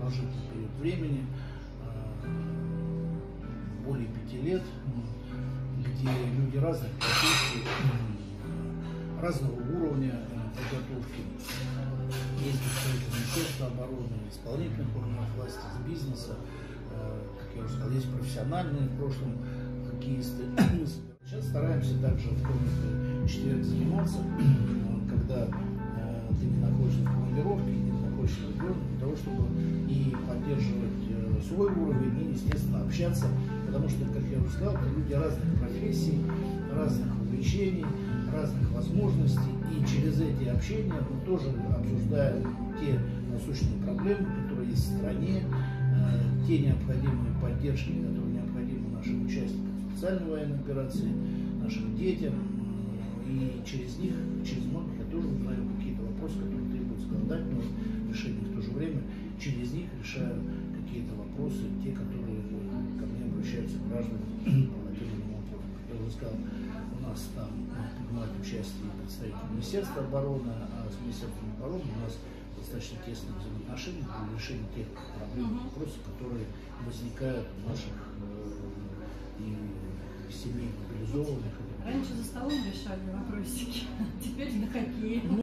продолжительный период времени, более 5 лет, где люди разных профессий, разного уровня подготовки ездят в Министерство обороны, исполнительных органов власти, из бизнеса, как я уже сказал, есть профессиональные в прошлом хоккеисты. Сейчас стараемся также в комнате четверг заниматься, когда ты не находишься в командировке, не находишься в регионе, для того, чтобы и поддерживать свой уровень и, естественно, общаться, потому что, как я уже сказал, это люди разных профессий, разных увлечений, разных возможностей, и через эти общения мы тоже обсуждаем те насущные проблемы, которые есть в стране, те необходимые поддержки, которые необходимы нашим участникам специальной военной операции, нашим детям, и через них, через многих я тоже узнаю какие-то вопросы, которые требуют законодательного решения, в то же время через них решаю какие-то вопросы, те, которые ко мне обращаются граждане по отдельному вопросу. Как я уже сказал, у нас там принимают участие представители Министерства обороны, а с Министерством обороны у нас достаточно тесные взаимоотношения для решения тех проблем, вопросов, которые возникают у наших и семей мобилизованных. Раньше за столом решали вопросики, теперь на хоккее.